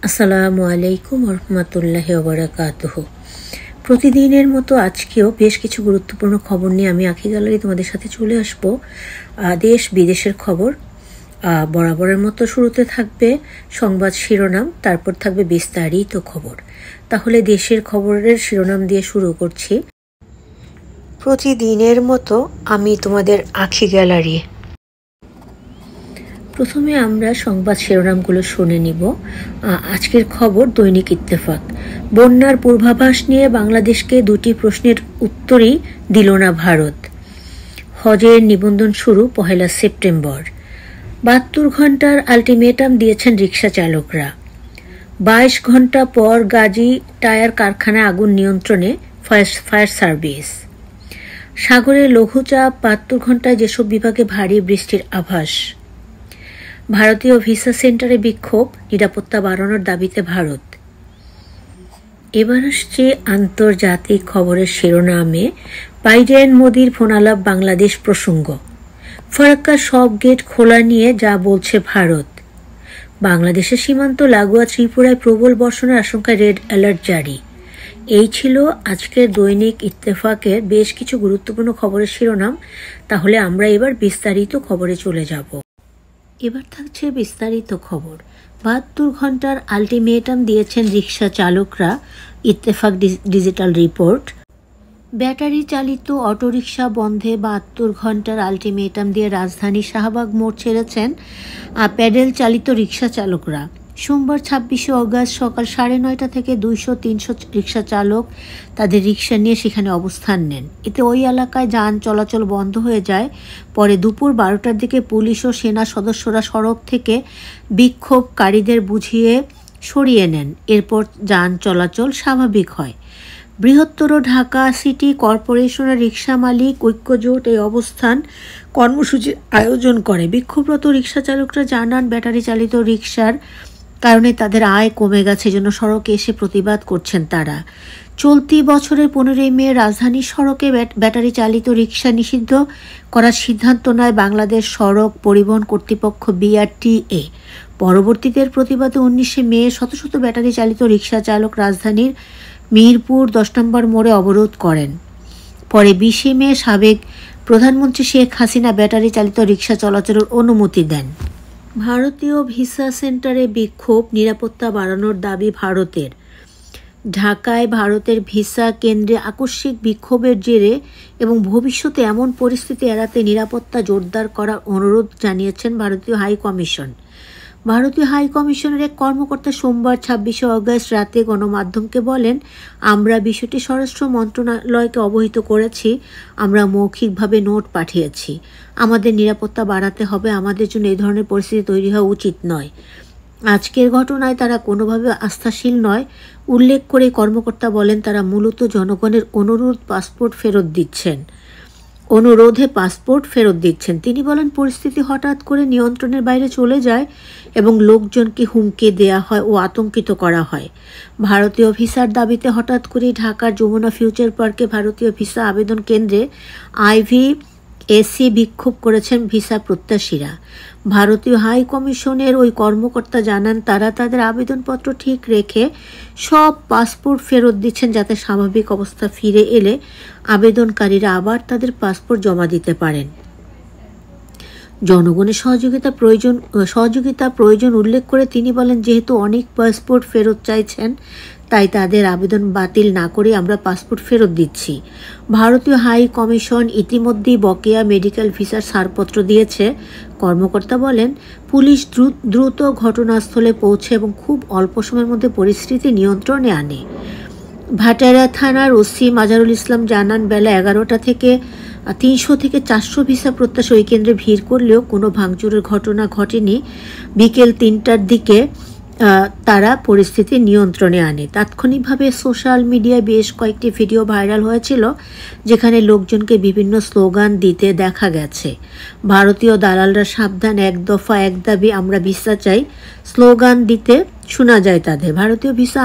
আসসালামু আলাইকুম রহমতুল্লাহি ওয়া বারাকাতুহু। প্রতিদিনের মতো আজকেও বেশ কিছু গুরুত্বপূর্ণ খবর নিয়ে আমি আঁখি গ্যালারি তোমাদের সাথে চলে আসব। দেশ বিদেশের খবর বরাবরের মতো শুরুতে থাকবে সংবাদ শিরোনাম, তারপর থাকবে বিস্তারিত খবর। তাহলে দেশের খবরের শিরোনাম দিয়ে শুরু করছি। প্রতিদিনের মতো আমি তোমাদের আঁখি গ্যালারি। প্রথমে আমরা সংবাদ শিরোনামগুলো শুনে নিব। আজকের খবর দৈনিক ইত্তেফাক। বন্যার পূর্বাভাস নিয়ে বাংলাদেশকে দুটি প্রশ্নের উত্তরই দিল না ভারত। হজের নিবন্ধন শুরু 1 সেপ্টেম্বর। 72 ঘন্টার আলটিমেটাম দিয়েছেন রিকশা চালকরা। 22 ঘন্টা পর গাজী টায়ার কারখানায় আগুন নিয়ন্ত্রণে ফায়ার সার্ভিস। সাগরে লঘুচাপ, 72 ঘন্টায় যেসব বিভাগে ভারী বৃষ্টির আভাস। ভারতীয় ভিসা সেন্টারে বিক্ষোভ, নিরাপত্তা বাড়ানোর দাবিতে ভারত। এবার আসছে আন্তর্জাতিক খবরের শিরোনামে বাইডেন মোদির ফোনালাপ বাংলাদেশ প্রসঙ্গ। ফারাক্কার সব গেট খোলা নিয়ে যা বলছে ভারত। বাংলাদেশের সীমান্ত লাগোয়া ত্রিপুরায় প্রবল বর্ষণের আশঙ্কায় রেড অ্যালার্ট জারি। এই ছিল আজকের দৈনিক ইত্তেফাকের বেশ কিছু গুরুত্বপূর্ণ খবরের শিরোনাম। তাহলে আমরা এবার বিস্তারিত খবরে চলে যাব। এবার থাকছে বিস্তারিত খবর। 72 ঘন্টার আলটিমেটাম দিয়েছেন রিকশা চালকরা, ইত্তেফাক ডিজিটাল রিপোর্ট। ব্যাটারি চালিত অটোরিকশা বন্ধে 72 ঘন্টার আলটিমেটাম দিয়ে রাজধানী শাহবাগ মোড় ছেড়েছেন প্যাডেল চালিত রিকশা চালকরা। সোমবার 26 অগস্ট সকাল 9:30 থেকে 200-300 রিকশা চালক তাদের রিকশা নিয়ে সেখানে অবস্থান নেন। এতে ওই এলাকায় যান চলাচল বন্ধ হয়ে যায়। পরে দুপুর 12টার দিকে পুলিশ ও সেনা সদস্যরা সড়ক থেকে বিক্ষোভকারীদের বুঝিয়ে সরিয়ে নেন। এরপর যান চলাচল স্বাভাবিক হয়। বৃহত্তর ঢাকা সিটি কর্পোরেশনের রিকশা মালিক ঐক্যজোট এই অবস্থান কর্মসূচির আয়োজন করে। বিক্ষোভরত রিকশা চালকরা জানান, ব্যাটারি চালিত রিকশার কারণে তাদের আয় কমে গেছে, জন্য সড়কে এসে প্রতিবাদ করছেন তারা। চলতি বছরের 15 মে রাজধানীর সড়কে ব্যাটারি চালিত রিকশা নিষিদ্ধ করার সিদ্ধান্ত নেয় বাংলাদেশ সড়ক পরিবহন কর্তৃপক্ষ BRTA। পরবর্তীতে প্রতিবাদে 19 মে শত শত ব্যাটারি চালিত রিকশা চালক রাজধানীর মিরপুর 10 নম্বর মোড়ে অবরোধ করেন। পরে 20 মে সাবেক প্রধানমন্ত্রী শেখ হাসিনা ব্যাটারি চালিত রিকশা চলাচলের অনুমতি দেন। ভারতীয় ভিসা সেন্টারে বিক্ষোভ, নিরাপত্তা বাড়ানোর দাবি ভারতের। ঢাকায় ভারতের ভিসা কেন্দ্রে আকস্মিক বিক্ষোভের জেরে এবং ভবিষ্যতে এমন পরিস্থিতি এড়াতে নিরাপত্তা জোরদার করার অনুরোধ জানিয়েছেন ভারতীয় হাই কমিশন। ভারতীয় হাই কমিশনের এক কর্মকর্তা সোমবার 26 অগস্ট রাতে গণমাধ্যমকে বলেন, আমরা বিষয়টি স্বরাষ্ট্র মন্ত্রণালয়কে অবহিত করেছি। আমরা মৌখিকভাবে নোট পাঠিয়েছি। আমাদের নিরাপত্তা বাড়াতে হবে। আমাদের জন্য এই ধরনের পরিস্থিতি তৈরি হওয়া উচিত নয়। আজকের ঘটনায় তারা কোনোভাবে আস্থাশীল নয়। উল্লেখ করে কর্মকর্তা বলেন, তারা মূলত জনগণের অনুরোধে পাসপোর্ট ফেরত দিচ্ছেন। তিনি বলেন, পরিস্থিতি হঠাৎ করে নিয়ন্ত্রণের বাইরে চলে যায় এবং লোকজনকে হুমকি দেয়া হয় ও আতঙ্কিত করা হয়। ভারতীয় ভিসার দাবিতে হঠাৎ করে ঢাকার যমুনা ফিউচার পার্কে ভারতীয় ভিসা আবেদন কেন্দ্রে IVAC বিক্ষোভ করেছেন ভিসা প্রত্যাশীরা। ভারতীয় হাই কমিশনের ওই কর্মকর্তা জানান, তারা তাদের আবেদনপত্র ঠিক রেখে সব পাসপোর্ট ফেরত দিচ্ছেন, যাতে স্বাভাবিক অবস্থা ফিরে এলে আবেদনকারীরা আবার তাদের পাসপোর্ট জমা দিতে পারেন। জনগণের সহযোগিতা প্রয়োজন উল্লেখ করে তিনি বলেন, যেহেতু অনেক পাসপোর্ট ফেরত চাইছেন, তাই তাদের আবেদন বাতিল না করে আমরা পাসপোর্ট ফেরত দিচ্ছি। ভারতীয় হাই কমিশন ইতিমধ্যেই বকেয়া মেডিকেল ভিসার ছাড়পত্র দিয়েছে। কর্মকর্তা বলেন, পুলিশ দ্রুত ঘটনাস্থলে পৌঁছে এবং খুব অল্প সময়ের মধ্যে পরিস্থিতি নিয়ন্ত্রণে আনে। ভাটারা থানার ওসি মাজারুল ইসলাম জানান, বেলা 11টা থেকে 300 থেকে 400 ভিসা প্রত্যাশী ওই কেন্দ্রে ভিড় করলেও কোনো ভাঙচুরের ঘটনা ঘটেনি। বিকেল 3টার দিকে তারা পরিস্থিতি নিয়ন্ত্রণে আনে। তাৎক্ষণিকভাবে সোশ্যাল মিডিয়ায় বেশ কয়েকটি ভিডিও ভাইরাল হয়েছিল, যেখানে লোকজনকে বিভিন্ন স্লোগান দিতে দেখা গেছে। ভারতীয় দালালরা সাবধান, এক দফা এক দাবি, আমরা ভিসা চাই স্লোগান দিতে শোনা যায় তাদের। ভারতীয় ভিসা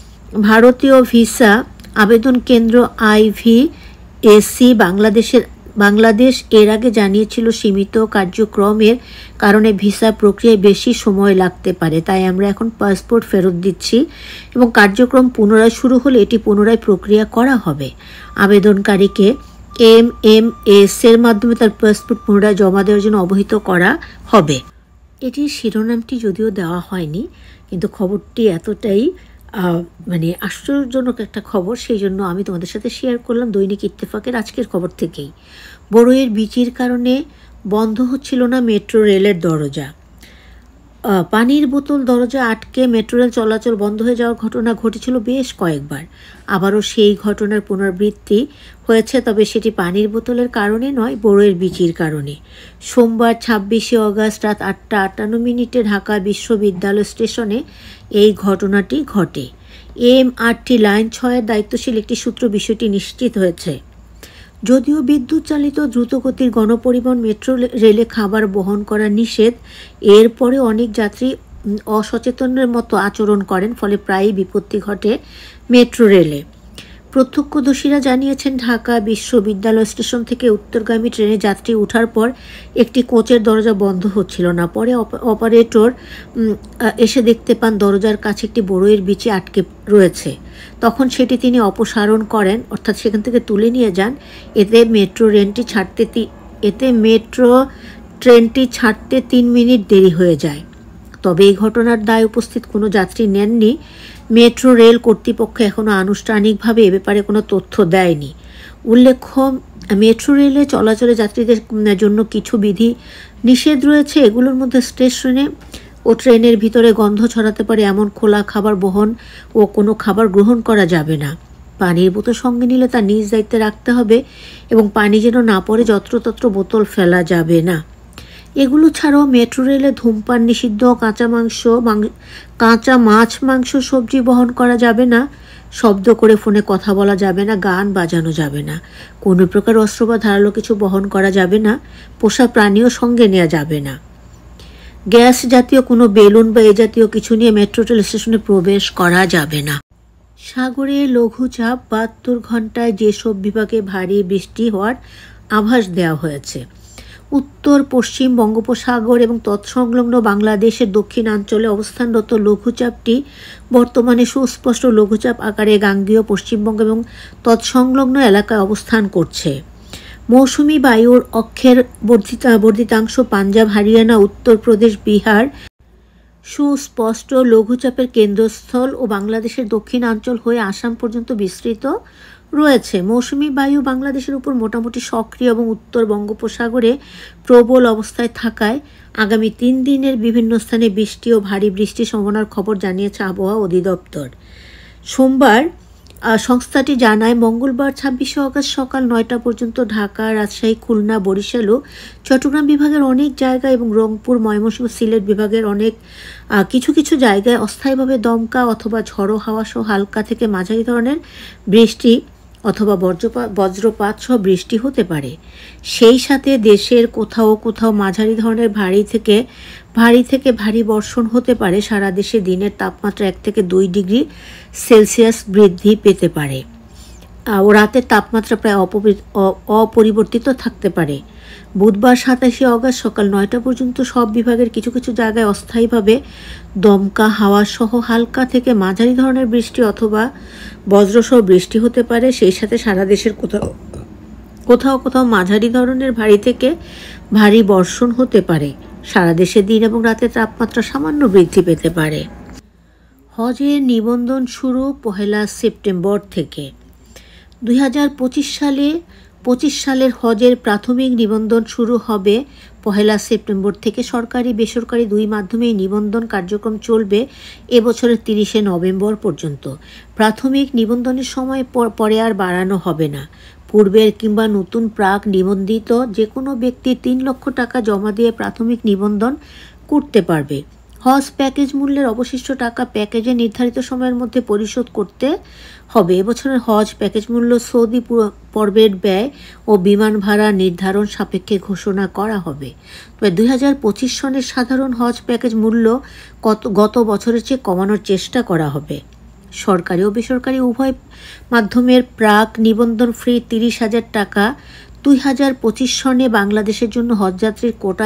আবেদন কেন্দ্র IVAC বাংলাদেশ এর আগে জানিয়েছিল সীমিত কার্যক্রমের কারণে ভিসা প্রক্রিয়ায় বেশি সময় লাগতে পারে, তাই আমরা এখন পাসপোর্ট ফেরত দিচ্ছি এবং কার্যক্রম পুনরায় শুরু হলে এটি পুনরায় প্রক্রিয়া করা হবে। আবেদনকারীকে MMS এর মাধ্যমে তার পাসপোর্ট পুনরায় জমা দেওয়ার জন্য অবহিত করা হবে। এটির শিরোনামটি যদিও দেওয়া হয়নি, কিন্তু খবরটি এতটাই আশ্চর্যজনক একটা খবর, সেই জন্য আমি তোমাদের সাথে শেয়ার করলাম দৈনিক ইত্তেফাকের আজকের খবর থেকেই। বড়ইয়ের বীচির কারণে বন্ধ হচ্ছিল না মেট্রো রেলের দরজা। পানির বোতল দরজা আটকে মেট্রো রেল চলাচল বন্ধ হয়ে যাওয়ার ঘটনা ঘটেছিল বেশ কয়েকবার। আবারও সেই ঘটনার পুনরাবৃত্তি হয়েছে, তবে সেটি পানির বোতলের কারণে নয়, বড়ইয়ের বীচির কারণে। সোমবার 26শে অগাস্ট রাত 8টা 58 ঢাকা বিশ্ববিদ্যালয় স্টেশনে এই ঘটনাটি ঘটে। MRT লাইন 6-এর দায়িত্বশীল একটি সূত্র বিষয়টি নিশ্চিত হয়েছে। যদিও বিদ্যুৎ চালিত দ্রুতগতির গণপরিবহন মেট্রো রেলে খাবার বহন করা নিষেধ, এরপরে অনেক যাত্রী অসচেতনের মতো আচরণ করেন, ফলে প্রায়ই বিপত্তি ঘটে মেট্রো রেলে। প্রত্যক্ষদর্শীরা জানিয়েছেন, ঢাকা বিশ্ববিদ্যালয় স্টেশন থেকে উত্তরগামী ট্রেনে যাত্রী ওঠার পর একটি কোচের দরজা বন্ধ হচ্ছিল না। পরে অপারেটর এসে দেখতে পান দরজার কাছে একটি বড়ইয়ের বীচি আটকে রয়েছে। তখন সেটি তিনি অপসারণ করেন, অর্থাৎ সেখান থেকে তুলে নিয়ে যান। এতে মেট্রো ট্রেনটি ছাড়তে 3 মিনিট দেরি হয়ে যায়। তবে এই ঘটনার দায় উপস্থিত কোনো যাত্রী নেননি। মেট্রো রেল কর্তৃপক্ষ এখনও আনুষ্ঠানিকভাবে এ ব্যাপারে কোনো তথ্য দেয়নি। উল্লেখ্য, মেট্রো রেলে চলাচলে যাত্রীদের জন্য কিছু বিধি নিষেধ রয়েছে। এগুলোর মধ্যে স্টেশনে ও ট্রেনের ভিতরে গন্ধ ছড়াতে পারে এমন খোলা খাবার বহন ও কোনো খাবার গ্রহণ করা যাবে না। পানির বোতল সঙ্গে নিলে তা নিজ দায়িত্বে রাখতে হবে এবং পানি যেন না পড়ে যত্রতত্র বোতল ফেলা যাবে না। এগুলো ছাড়াও মেট্রো রেলে ধূমপান নিষিদ্ধ, কাঁচা মাছ, মাংস, সবজি বহন করা যাবে না, শব্দ করে ফোনে কথা বলা যাবে না, গান বাজানো যাবে না, কোনো প্রকার অস্ত্র বা ধারালো কিছু বহন করা যাবে না, পোষা প্রাণীও সঙ্গে নেওয়া যাবে না। গ্যাস জাতীয় কোনো বেলুন বা এ জাতীয় কিছু নিয়ে মেট্রো রেল স্টেশনে প্রবেশ করা যাবে না। সাগরে লঘুচাপ 72 ঘন্টায় যেসব বিভাগে ভারী বৃষ্টি হওয়ার আভাস দেওয়া হয়েছে। উত্তর পশ্চিম বঙ্গোপসাগর এবং তৎসংলগ্ন বাংলাদেশের দক্ষিণাঞ্চলে অবস্থানরত লঘুচাপটি বর্তমানে সুস্পষ্ট লঘুচাপ আকারে গাঙ্গেয় পশ্চিমবঙ্গ এবং তৎসংলগ্ন এলাকায় অবস্থান করছে। মৌসুমি বায়ুর অক্ষের বর্ধিতাংশ পাঞ্জাব, হরিয়ানা, উত্তরপ্রদেশ, বিহার সুস্পষ্ট লঘুচাপের কেন্দ্রস্থল ও বাংলাদেশের দক্ষিণাঞ্চল হয়ে আসাম পর্যন্ত বিস্তৃত রয়েছে। মৌসুমি বায়ু বাংলাদেশের উপর মোটামুটি সক্রিয় এবং উত্তর বঙ্গোপসাগরে প্রবল অবস্থায় থাকায় আগামী 3 দিনের বিভিন্ন স্থানে বৃষ্টি ও ভারী বৃষ্টির সম্ভাবনার খবর জানিয়েছে আবহাওয়া অধিদপ্তর। সোমবার সংস্থাটি জানায়, মঙ্গলবার 26শে অগাস্ট সকাল 9টা পর্যন্ত ঢাকা, রাজশাহী, খুলনা, বরিশাল ও চট্টগ্রাম বিভাগের অনেক জায়গায় এবং রংপুর, ময়মনসিংহ, সিলেট বিভাগের কিছু কিছু জায়গায় অস্থায়ীভাবে দমকা অথবা ঝড়ো হাওয়া সহ হালকা থেকে মাঝারি ধরনের বৃষ্টি অথবা বজ্রপাত সহ বৃষ্টি হতে পারে। সেই সাথে দেশের কোথাও কোথাও মাঝারি ধরনের ভারী থেকে ভারী বর্ষণ হতে পারে। সারা দেশে দিনের তাপমাত্রা 1 থেকে 2 ডিগ্রি সেলসিয়াস বৃদ্ধি পেতে পারে ও রাতের তাপমাত্রা প্রায় অপরিবর্তিত থাকতে পারে। বুধবার 27শে অগাস্ট সকাল 9টা পর্যন্ত সব বিভাগের কিছু কিছু জায়গায় অস্থায়ীভাবে দমকা হাওয়া সহ হালকা থেকে মাঝারি ধরনের বৃষ্টি অথবা বজ্রসহ বৃষ্টি হতে পারে। সেই সাথে সারা দেশের কোথাও কোথাও মাঝারি ধরনের ভারী থেকে ভারী বর্ষণ হতে পারে। সারা দেশে দিন এবং রাতের তাপমাত্রা সামান্য বৃদ্ধি পেতে পারে। হজের নিবন্ধন শুরু 1 সেপ্টেম্বর থেকে। 2025 সালের হজের প্রাথমিক নিবন্ধন শুরু হবে 1 সেপ্টেম্বর থেকে। সরকারি বেসরকারি 2 মাধ্যমেই নিবন্ধন কার্যক্রম চলবে এবছরের 30শে নভেম্বর পর্যন্ত। প্রাথমিক নিবন্ধনের সময় পরে আর বাড়ানো হবে না। পূর্বের কিংবা নতুন প্রাক নিবন্ধিত যে কোনো ব্যক্তি 3 লক্ষ টাকা জমা দিয়ে প্রাথমিক নিবন্ধন করতে পারবে। হজ প্যাকেজ মূল্যের অবশিষ্ট টাকা প্যাকেজে নির্ধারিত সময়ের মধ্যে পরিশোধ করতে হবে। এবছরের হজ প্যাকেজ মূল্য সৌদি পর্বের ব্যয় ও বিমান ভাড়া নির্ধারণ সাপেক্ষে ঘোষণা করা হবে। তবে 2025 সনের সাধারণ হজ প্যাকেজ মূল্য গত বছরের চেয়ে কমানোর চেষ্টা করা হবে। সরকারি ও বেসরকারি উভয় মাধ্যমের প্রাক নিবন্ধন ফি 30,000 টাকা 2025 সনে বাংলাদেশের জন্য হজযাত্রীর কোটা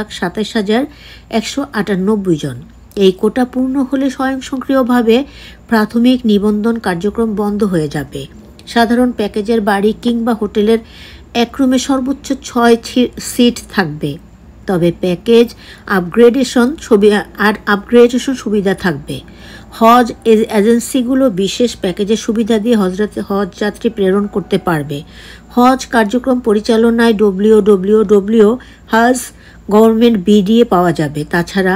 1,27,198 জন। এই কোটা পূর্ণ হলে স্বয়ংক্রিয়ভাবে প্রাথমিক নিবন্ধন কার্যক্রম বন্ধ হয়ে যাবে। সাধারণ প্যাকেজের বাড়ি কিংবা হোটেলের এক রুমে সর্বোচ্চ 6 সিট থাকবে, তবে প্যাকেজ আপগ্রেডেশন সুবিধা থাকবে। হজ এজেন্সিগুলো বিশেষ প্যাকেজের সুবিধা দিয়ে হজযাত্রী প্রেরণ করতে পারবে। হজ কার্যক্রম পরিচালনায় www.hajgovernment.bd পাওয়া যাবে। তাছাড়া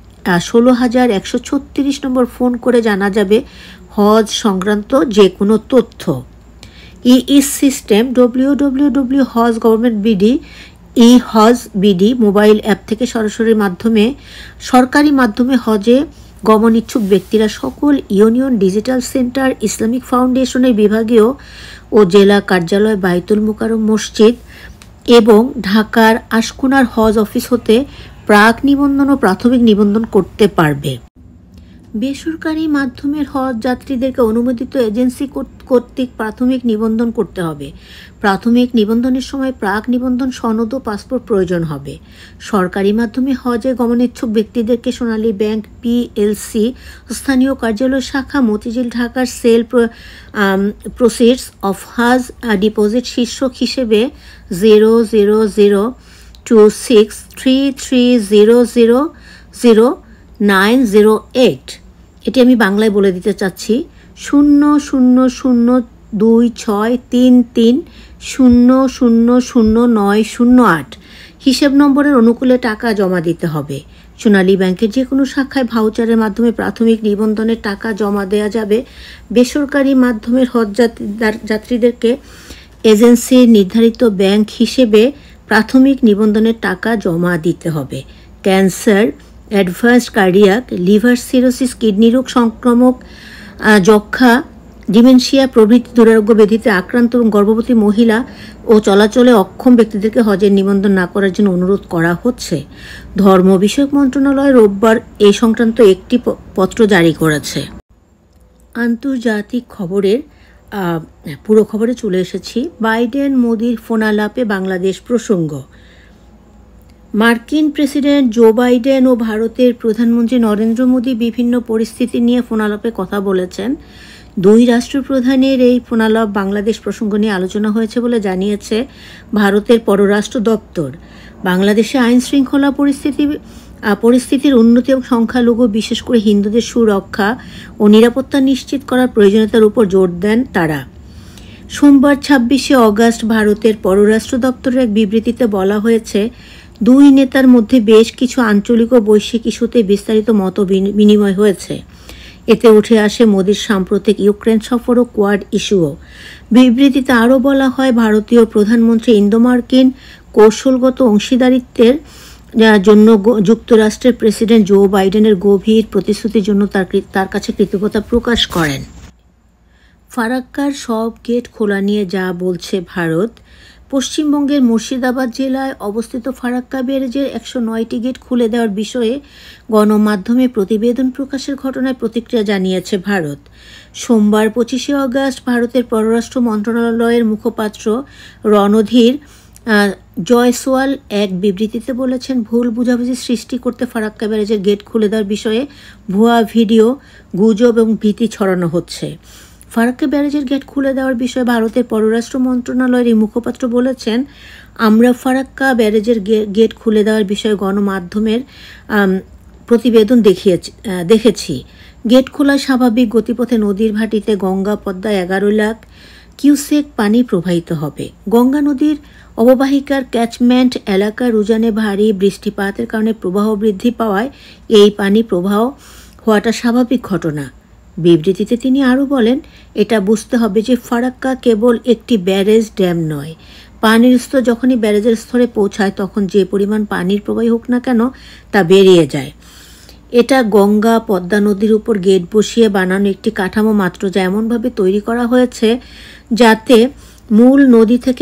16,136 নম্বর ফোন করে জানা যাবে হজ সংক্রান্ত যে কোনো তথ্য। System www.hajgovernment.bd hajbd mobile app থেকে সরকারি মাধ্যমে হজে গমন ইচ্ছুক ব্যক্তিরা সকল ইউনিয়ন ডিজিটাল সেন্টার, ইসলামিক ফাউন্ডেশনের বিভাগীয় ও জেলা কার্যালয়, বাইতুল মুকাররম মসজিদ এবং ঢাকার আশকুনার হজ অফিস হতে প্রাক নিবন্ধন ও প্রাথমিক নিবন্ধন করতে পারবে। বেসরকারি মাধ্যমের হজ যাত্রীদেরকে অনুমোদিত এজেন্সি কর্তৃক প্রাথমিক নিবন্ধন করতে হবে। প্রাথমিক নিবন্ধনের সময় প্রাক নিবন্ধন সনদ ও পাসপোর্ট প্রয়োজন হবে। সরকারি মাধ্যমে হজে গমনেচ্ছুক ব্যক্তিদেরকে সোনালী ব্যাংক পিএলসি স্থানীয় কার্যালয় শাখা মতিঝিল ঢাকার sale proceeds of Hajj deposit শীর্ষক হিসেবে 0002330000908, এটি আমি বাংলায় বলে দিতে চাচ্ছি, 00026330000908 হিসেব নম্বরের অনুকূলে টাকা জমা দিতে হবে। সোনালী ব্যাংকের যে কোনো শাখায় ভাউচারের মাধ্যমে প্রাথমিক নিবন্ধনের টাকা জমা দেওয়া যাবে। বেসরকারি মাধ্যমের হজ যাত্রীদেরকে এজেন্সির নির্ধারিত ব্যাংক হিসেবে প্রাথমিক নিবন্ধনের টাকা জমা দিতে হবে। Cancer, advanced cardiac, liver cirrhosis, kidney রোগ, সংক্রামক যক্ষা, ডিমেনশিয়া প্রভৃতি দুরারোগ্য ব্যাধিতে আক্রান্ত এবং গর্ভবতী মহিলা ও চলাচলে অক্ষম ব্যক্তিদেরকে হজের নিবন্ধন না করার জন্য অনুরোধ করা হচ্ছে। ধর্ম বিষয়ক মন্ত্রণালয় রোববার এই সংক্রান্ত একটি পত্র জারি করেছে। আন্তর্জাতিক খবরের পুরো খবরে চলে এসেছি। বাইডেন মোদির ফোনালাপে বাংলাদেশ প্রসঙ্গ। মার্কিন প্রেসিডেন্ট জো বাইডেন ও ভারতের প্রধানমন্ত্রী নরেন্দ্র মোদি বিভিন্ন পরিস্থিতি নিয়ে ফোনালাপে কথা বলেছেন। দুই রাষ্ট্রপ্রধানের এই ফোনালাপ বাংলাদেশ প্রসঙ্গ নিয়ে আলোচনা হয়েছে বলে জানিয়েছে ভারতের পররাষ্ট্র দপ্তর। বাংলাদেশে আইন শৃঙ্খলা পরিস্থিতির উন্নতি এবং সংখ্যালঘু বিশেষ করে হিন্দুদের সুরক্ষা ও নিরাপত্তা নিশ্চিত করার প্রয়োজনীয়তার উপর জোর দেন তারা। সোমবার 26শে অগাস্ট ভারতের পররাষ্ট্র দপ্তরের এক বিবৃতিতে বলা হয়েছে, দুই নেতার মধ্যে বেশ কিছু আঞ্চলিক ও বৈশ্বিক ইস্যুতে বিস্তারিত মত বিনিময় হয়েছে। এতে উঠে আসে মোদির সাম্প্রতিক ইউক্রেন সফর ও কোয়াড ইস্যুও। বিবৃতিতে আরও বলা হয়, ভারতীয় প্রধানমন্ত্রী ইন্দো মার্কিন কৌশলগত অংশীদারিত্বের জন্য যুক্তরাষ্ট্রের প্রেসিডেন্ট জো বাইডেনের গভীর প্রতিশ্রুতির জন্য তার কাছে কৃতজ্ঞতা প্রকাশ করেন। ফারাক্কার সব গেট খোলা নিয়ে যা বলছে ভারত। পশ্চিমবঙ্গের মুর্শিদাবাদ জেলায় অবস্থিত ফারাক্কা ব্যারেজের 109টি গেট খুলে দেওয়ার বিষয়ে গণমাধ্যমে প্রতিবেদন প্রকাশের ঘটনায় প্রতিক্রিয়া জানিয়েছে ভারত। সোমবার 25শে অগাস্ট ভারতের পররাষ্ট্র মন্ত্রণালয়ের মুখপাত্র রণধীর জয়সওয়াল এক বিবৃতিতে বলেছেন, ভুল বুঝাবুঝি সৃষ্টি করতে ফারাক্কা ব্যারেজের গেট খুলে দেওয়ার বিষয়ে ভুয়া ভিডিও, গুজব এবং ভীতি ছড়ানো হচ্ছে। ফারাক্কা ব্যারেজের গেট খুলে দেওয়ার বিষয়ে ভারতের পররাষ্ট্র মন্ত্রণালয়ের এই মুখপাত্র বলেছেন, আমরা ফারাক্কা ব্যারেজের গেট খুলে দেওয়ার বিষয়ে গণমাধ্যমের প্রতিবেদন দেখেছি। গেট খোলায় স্বাভাবিক গতিপথে নদীর ভাটিতে গঙ্গা পদ্মায় 11 লাখ কিউসেক পানি প্রবাহিত হবে। গঙ্গা নদীর অববাহিকার ক্যাচমেন্ট এলাকার উজানে ভারী বৃষ্টিপাতের কারণে প্রবাহ বৃদ্ধি পাওয়ায় এই পানি প্রবাহ হওয়াটা স্বাভাবিক ঘটনা। বিবৃতিতে তিনি আরও বলেন, এটা বুঝতে হবে যে ফারাক্কা কেবল একটি ব্যারেজ ড্যাম নয়। পানির স্তর যখনই ব্যারেজের স্তরে পৌঁছায় তখন যে পরিমাণ পানির প্রবাহ হোক না কেন তা বেরিয়ে যায়। এটা গঙ্গা পদ্মা নদীর উপর গেট বসিয়ে বানানো একটি কাঠামো মাত্র, যা এমনভাবে তৈরি করা হয়েছে যাতে মূল নদী থেকে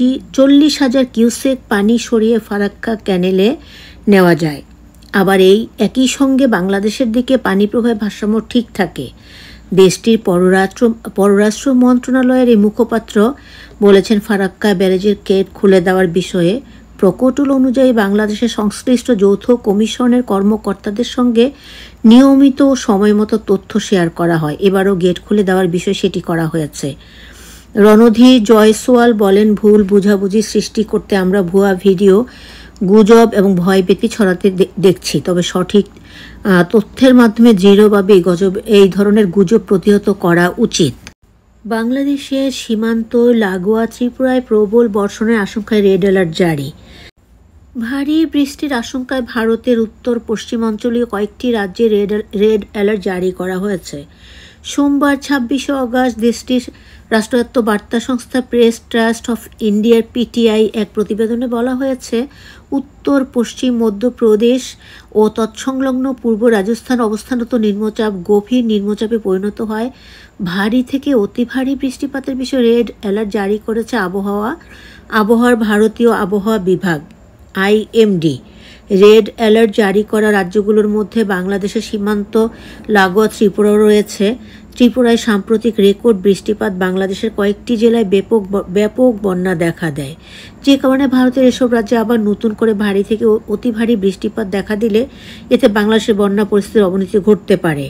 40,000 কিউসেক পানি সরিয়ে ফারাক্কা ক্যানেলে নেওয়া যায়। আবার এই একই সঙ্গে বাংলাদেশের দিকে পানি প্রবাহের ভারসাম্য ঠিক থাকে। দেশটির পররাষ্ট্র মন্ত্রণালয়ের এই মুখপাত্র বলেছেন, ফারাক্কা ব্যারেজের গেট খুলে দেওয়ার বিষয়ে প্রোটোকল অনুযায়ী বাংলাদেশের সংশ্লিষ্ট যৌথ কমিশনের কর্মকর্তাদের সঙ্গে নিয়মিত ও সময়মতো তথ্য শেয়ার করা হয়। এবারও গেট খুলে দেওয়ার বিষয়ে সেটি করা হয়েছে। রণধীর জয়সওয়াল বলেন, ভুল বুঝাবুঝি সৃষ্টি করতে আমরা ভুয়া ভিডিও, গুজব এবং ভয়ভীতি ছড়াতে দেখছি। তবে সঠিক তথ্যের মাধ্যমে দৃঢ়ভাবে এই ধরনের গুজব প্রতিহত করা উচিত। বাংলাদেশের সীমান্ত লাগোয়া ত্রিপুরায় প্রবল বর্ষণের আশঙ্কায় রেড অ্যালার্ট জারি। ভারী বৃষ্টির আশঙ্কায় ভারতের উত্তর পশ্চিমাঞ্চলীয় কয়েকটি রাজ্যে রেড অ্যালার্ট জারি করা হয়েছে। সোমবার 26শে অগস্ট দেশটির রাষ্ট্রায়ত্ত বার্তা সংস্থা প্রেস ট্রাস্ট অফ ইন্ডিয়ার পিটিআই এক প্রতিবেদনে বলা হয়েছে, উত্তর পশ্চিম মধ্যপ্রদেশ ও তৎসংলগ্ন পূর্ব রাজস্থান অবস্থানত নিম্নচাপ গভীর নিম্নচাপে পরিণত হয়। ভারী থেকে অতি ভারী বৃষ্টিপাতের বিষয়ে রেড অ্যালার্ট জারি করেছে আবহাওয়ার ভারতীয় আবহাওয়া বিভাগ IMD। রেড অ্যালার্ট জারি করা রাজ্যগুলোর মধ্যে বাংলাদেশের সীমান্ত লাগোয়া ত্রিপুরাও রয়েছে। ত্রিপুরায় সাম্প্রতিক রেকর্ড বৃষ্টিপাত বাংলাদেশের কয়েকটি জেলায় ব্যাপক বন্যা দেখা দেয়, যে কারণে ভারতের এসব রাজ্যে আবার নতুন করে ভারী থেকে অতি ভারী বৃষ্টিপাত দেখা দিলে এতে বাংলাদেশের বন্যা পরিস্থিতির অবনতি ঘটতে পারে।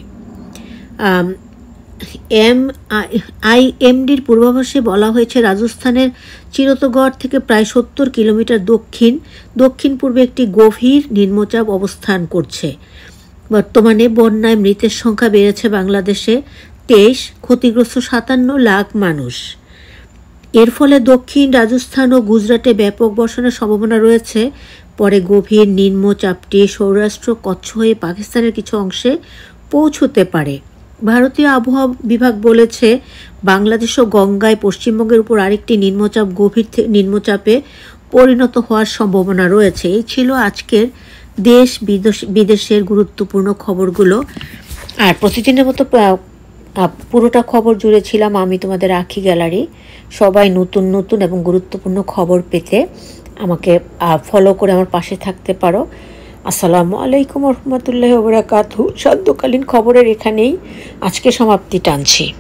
IMDর পূর্বাভাসে বলা হয়েছে, রাজস্থানের চিরতগড় থেকে প্রায় 70 কিলোমিটার দক্ষিণ পূর্বে একটি গভীর নিম্নচাপ অবস্থান করছে। বর্তমানে বন্যায় মৃতের সংখ্যা বেড়েছে বাংলাদেশে 23, ক্ষতিগ্রস্ত 57 লাখ মানুষ। এর ফলে দক্ষিণ রাজস্থান ও গুজরাটে ব্যাপক বর্ষণের সম্ভাবনা রয়েছে। পরে গভীর নিম্নচাপটি সৌরাষ্ট্র, কচ্ছ হয়ে পাকিস্তানের কিছু অংশে পৌঁছতে পারে। ভারতীয় আবহাওয়া বিভাগ বলেছে, বাংলাদেশ ও গঙ্গায় পশ্চিমবঙ্গের উপর আরেকটি নিম্নচাপ গভীর নিম্নচাপে পরিণত হওয়ার সম্ভাবনা রয়েছে। এই ছিল আজকের দেশ বিদেশের গুরুত্বপূর্ণ খবরগুলো। আর প্রতিদিনের মতো পুরোটা খবর জুড়ে ছিলাম আমি, তোমাদের আখি গ্যালারি। সবাই নতুন এবং গুরুত্বপূর্ণ খবর পেতে আমাকে ফলো করে আমার পাশে থাকতে পারো। আসসালামু আলাইকুম রহমতুল্লাহি ওয়া বারাকাতুহু। সদ্যকালীন খবরের এখানেই আজকে সমাপ্তি টানছি।